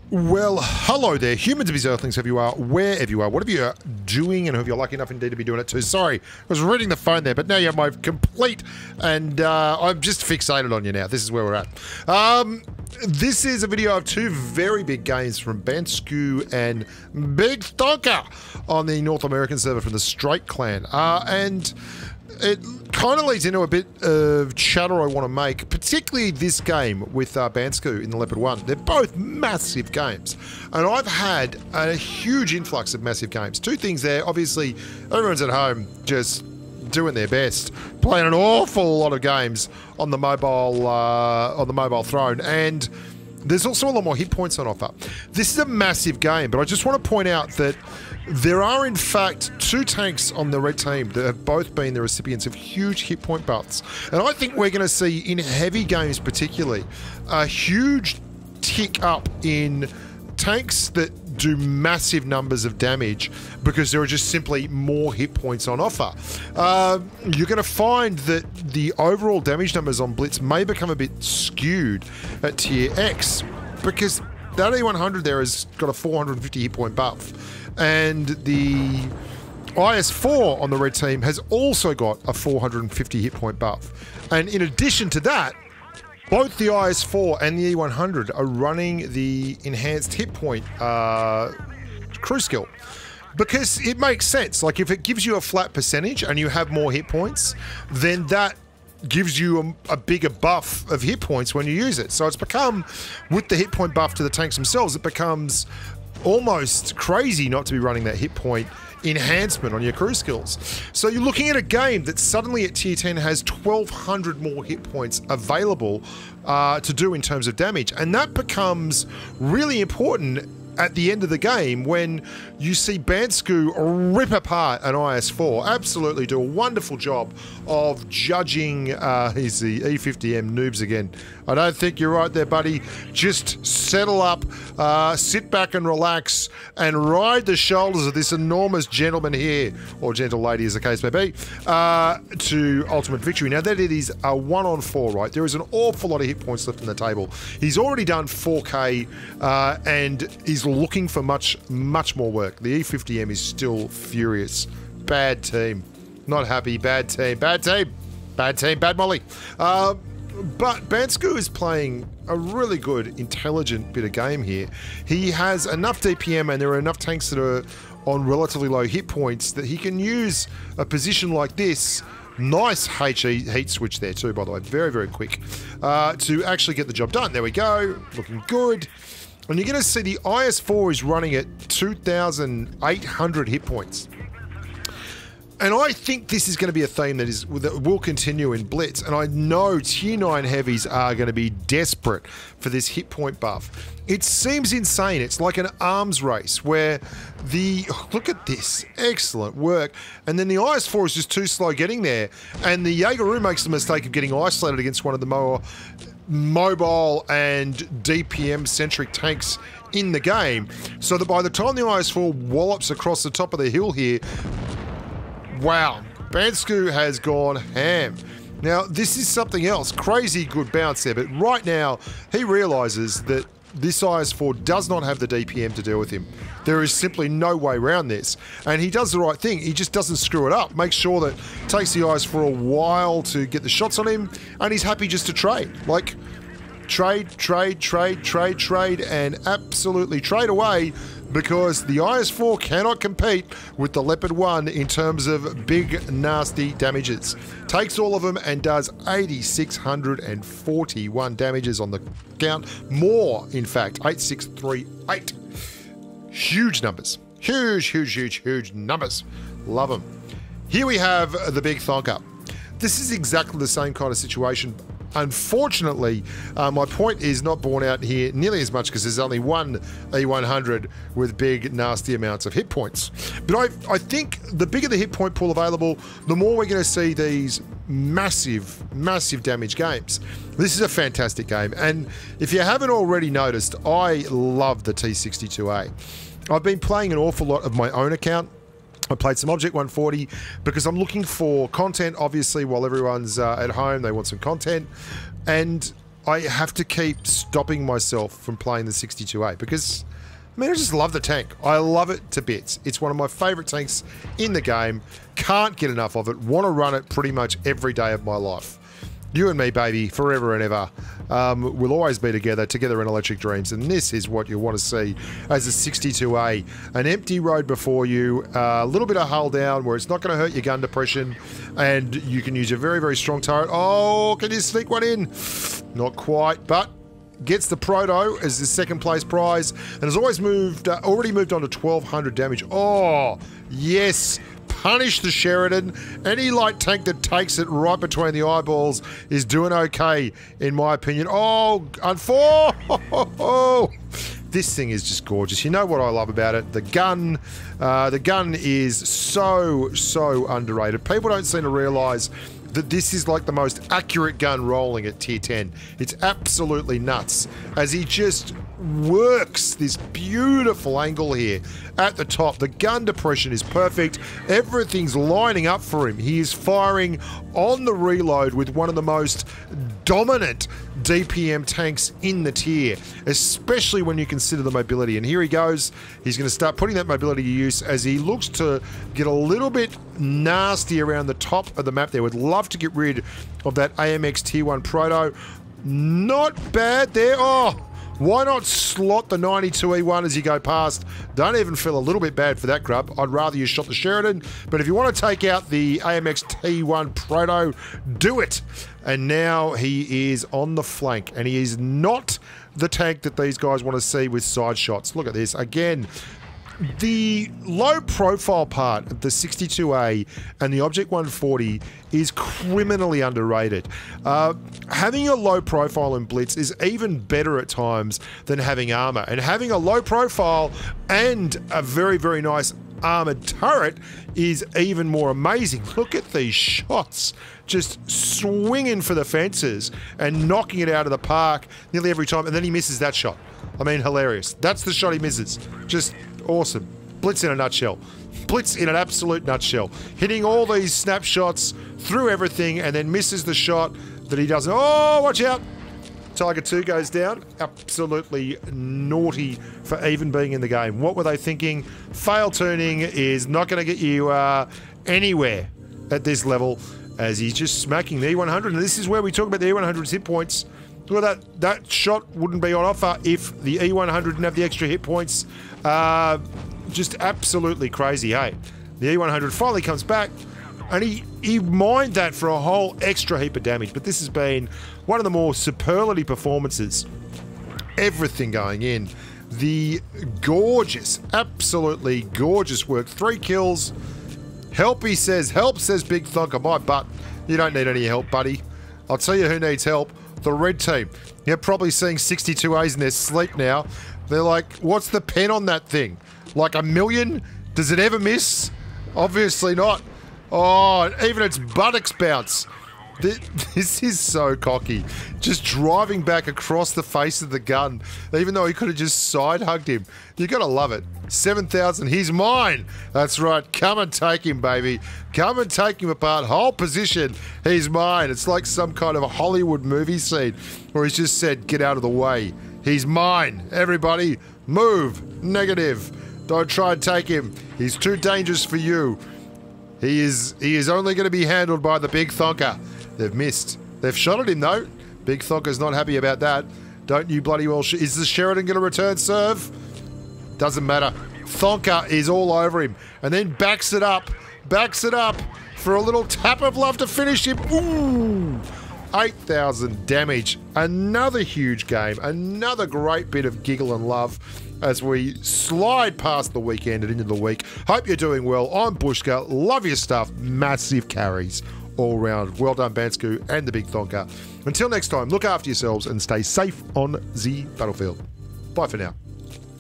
Well, hello there, humans, bees, earthlings, whoever you are, wherever you are, whatever you're doing, and whoever you're lucky enough indeed to be doing it too. Sorry, I was reading the phone there, but now you have my complete, and I'm just fixated on you now. This is where we're at. This is a video of two very big games from Bandsku and Big Thonker on the North American server from the Straight Clan. And it kind of leads into a bit of chatter I want to make, particularly this game with Bandsku in the Leopard 1. They're both massive games, and I've had a huge influx of massive games. Two things there. Obviously, everyone's at home just doing their best, playing an awful lot of games on the mobile throne, and there's also a lot more hit points on offer. This is a massive game, but I just want to point out that there are, in fact, two tanks on the red team that have both been the recipients of huge hit point buffs. And I think we're going to see, in heavy games particularly, a huge tick up in tanks that do massive numbers of damage because there are just simply more hit points on offer. You're going to find that the overall damage numbers on Blitz may become a bit skewed at Tier X because that E100 there has got a 450 hit point buff. And the IS-4 on the red team has also got a 450 hit point buff. And in addition to that, both the IS-4 and the E100 are running the enhanced hit point crew skill. Because it makes sense. Like, if it gives you a flat percentage and you have more hit points, then that gives you a bigger buff of hit points when you use it. So it's become, with the hit point buff to the tanks themselves, it becomes almost crazy not to be running that hit point enhancement on your crew skills. So you're looking at a game that suddenly at tier 10 has 1,200 more hit points available to do in terms of damage, and that becomes really important at the end of the game when you see Bandsku rip apart an IS-4, absolutely do a wonderful job of judging. He's the E50M noobs again. I don't think you're right there, buddy. Just settle up, sit back and relax, and ride the shoulders of this enormous gentleman here, or gentle lady as the case may be, to ultimate victory. Now that it is a 1-on-4, right? There is an awful lot of hit points left on the table. He's already done 4K and is looking for much more work. The E50M is still furious. Bad team. Not happy. Bad team. Bad team. Bad team. Bad Molly. But Bandsku is playing a really good, intelligent bit of game here. He has enough DPM and there are enough tanks that are on relatively low hit points that he can use a position like this. Nice heat switch there too, by the way. Very, very quick to actually get the job done. There we go. Looking good. And you're going to see the IS-4 is running at 2,800 hit points. And I think this is going to be a theme that will continue in Blitz. And I know Tier 9 heavies are going to be desperate for this hit point buff. It seems insane. It's like an arms race where look at this, excellent work. And then the IS-4 is just too slow getting there. And the Jaegeru makes the mistake of getting isolated against one of the more mobile and DPM-centric tanks in the game. So that by the time the IS-4 wallops across the top of the hill here, wow, Bandsku has gone ham. Now, this is something else. Crazy good bounce there, but right now, he realises that this IS-4 does not have the DPM to deal with him. There is simply no way around this. And he does the right thing. He just doesn't screw it up. Makes sure that it takes the IS-4 a while to get the shots on him, and he's happy just to trade. Like, trade, and absolutely trade away, because the IS-4 cannot compete with the Leopard 1 in terms of big, nasty damages. Takes all of them and does 8,641 damages on the count. More, in fact, 8,638. Huge numbers. Huge numbers. Love them. Here we have the Big Thonker. This is exactly the same kind of situation. Unfortunately, my point is not borne out here nearly as much because there's only one E100 with big, nasty amounts of hit points. But I think the bigger the hit point pool available, the more we're going to see these massive damage games. This is a fantastic game. And if you haven't already noticed, I love the T62A. I've been playing an awful lot of my own account. I played some Object 140 because I'm looking for content, obviously, while everyone's at home. They want some content. And I have to keep stopping myself from playing the 62A because, I mean, I just love the tank. I love it to bits. It's one of my favourite tanks in the game. Can't get enough of it. Want to run it pretty much every day of my life. You and me, baby, forever and ever. We'll always be together in electric dreams, and this is what you want to see as a 62A. An empty road before you, a little bit of hull down where it's not going to hurt your gun depression, and you can use a very, very strong turret. Oh, can you sneak one in? Not quite, but gets the Proto as the second place prize, and has already moved on to 1200 damage. Oh, yes. Punish the Sheridan. Any light tank that takes it right between the eyeballs is doing okay, in my opinion. Oh, this thing is just gorgeous. You know what I love about it? The gun. The gun is so underrated. People don't seem to realise that this is like the most accurate gun rolling at tier 10. It's absolutely nuts as he just works this beautiful angle here at the top. The gun depression is perfect. Everything's lining up for him. He is firing on the reload with one of the most dominant DPM tanks in the tier, especially when you consider the mobility. And here he goes. He's going to start putting that mobility to use as he looks to get a little bit nasty around the top of the map there. Would love to get rid of that AMX tier 1 Proto. Not bad there. Oh, why not slot the 92E1 as you go past? Don't even feel a little bit bad for that grub. I'd rather you shot the Sheridan. But if you want to take out the AMX T1 Proto, do it. And now he is on the flank. And he is not the tank that these guys want to see with side shots. Look at this. Again, the low profile part of the 62A and the Object 140 is criminally underrated. Having a low profile in Blitz is even better at times than having armor. And having a low profile and a very, very nice armored turret is even more amazing. Look at these shots. Just swinging for the fences and knocking it out of the park nearly every time. And then he misses that shot. I mean, hilarious. That's the shot he misses. Just awesome. Blitz in a nutshell. Blitz in an absolute nutshell. Hitting all these snapshots through everything and then misses the shot that he doesn't. Oh, watch out. Tiger 2 goes down. Absolutely naughty for even being in the game. What were they thinking? Fail tuning is not going to get you anywhere at this level as he's just smacking the E100. And this is where we talk about the E100's hit points. Well, that shot wouldn't be on offer if the E100 didn't have the extra hit points. Just absolutely crazy, hey? The E100 finally comes back, and he mined that for a whole extra heap of damage. But this has been one of the more superlative performances. Everything going in. The gorgeous, absolutely gorgeous work. 3 kills. Help, he says. Help, says Big Thonker. My butt. You don't need any help, buddy. I'll tell you who needs help. The red team. You're probably seeing 62As in their sleep now. They're like, what's the pen on that thing? Like 1 million? Does it ever miss? Obviously not. Oh, even its buttocks bounce. This is so cocky. Just driving back across the face of the gun, even though he could have just side-hugged him. You gotta love it. 7,000, he's mine. That's right, come and take him, baby. Come and take him apart. Whole position, he's mine. It's like some kind of a Hollywood movie scene where he's just said, get out of the way. He's mine. Everybody, move. Negative. Don't try and take him. He's too dangerous for you. He is only going to be handled by the Big Thonker. They've missed. They've shot at him, though. Big Thonker's not happy about that. Don't you bloody well... Is the Sheridan going to return serve? Doesn't matter. Thonker is all over him. And then backs it up. Backs it up for a little tap of love to finish him. Ooh! 8,000 damage. Another huge game. Another great bit of giggle and love as we slide past the weekend and into the week. Hope you're doing well. I'm Bushka. Love your stuff. Massive carries all round. Well done, Bansku and the Big Thonker. Until next time, look after yourselves and stay safe on the battlefield. Bye for now.